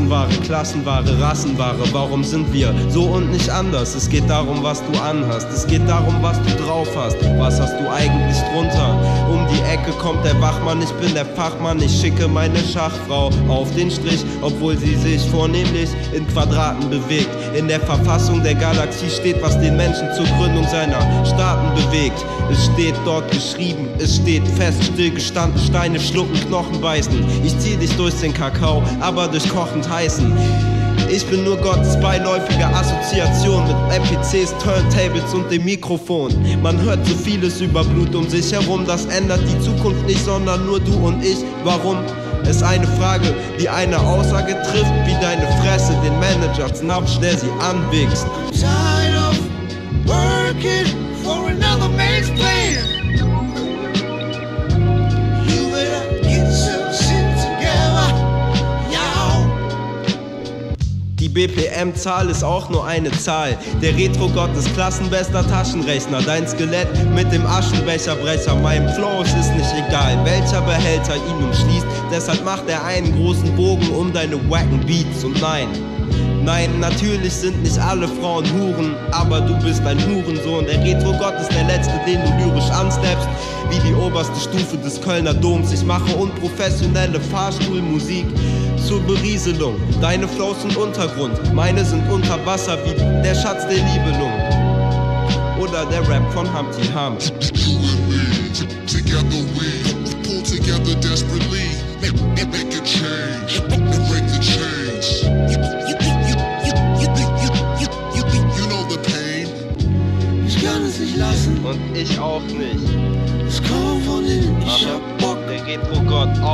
Massenware, Klassenware, Rassenware. Warum sind wir so und nicht anders? Es geht darum, was du anhast. Es geht darum, was du drauf hast. Was hast du eigentlich drunter? Um die Ecke kommt der Wachmann, ich bin der Fachmann. Ich schicke meine Schachfrau auf den Strich, obwohl sie sich vornehmlich in Quadraten bewegt. In der Verfassung der Galaxie steht, was den Menschen zur Gründung seiner Staaten bewegt. Es steht dort geschrieben, es steht fest, stillgestanden, Steine schlucken, Knochen beißen. Ich zieh dich durch den Kakao, aber durch kochend heißen. Ich bin nur Gottes beiläufige Assoziation mit MPCs, Turntables und dem Mikrofon. Man hört so vieles über Blut um sich herum, das ändert die Zukunft nicht, sondern nur du und ich. Warum? Ist eine Frage, die eine Aussage trifft, wie deine Fresse den Managers nach schnell sie anwichst. Tired of working for another man's plan. You better get some shit together, y'all. Die BPM-Zahl ist auch nur eine Zahl. Der Retro-Gott ist klassenbester Taschenrechner. Dein Skelett mit dem Aschenbecherbrecher. Mein Flow, es ist nicht egal, welcher Behälter ihn umschließt. Deshalb macht er einen großen Bogen um deine wacken Beats. Und nein, natürlich sind nicht alle Frauen Huren, aber du bist ein Hurensohn. Der Retro-Gott ist der letzte, den du lyrisch ansteppst, wie die oberste Stufe des Kölner Doms. Ich mache unprofessionelle Fahrstuhlmusik zur Berieselung. Deine Flows sind Untergrund, meine sind unter Wasser wie der Schatz der Nibelung. Oder der Rap von Humpty Hump. Together we pull together desperately, make a change, and break the chains. You know the pain. Ich kann es nicht lassen, Und ich auch nicht. es kommt von innen, ich hab Bock. Der Retro-Gott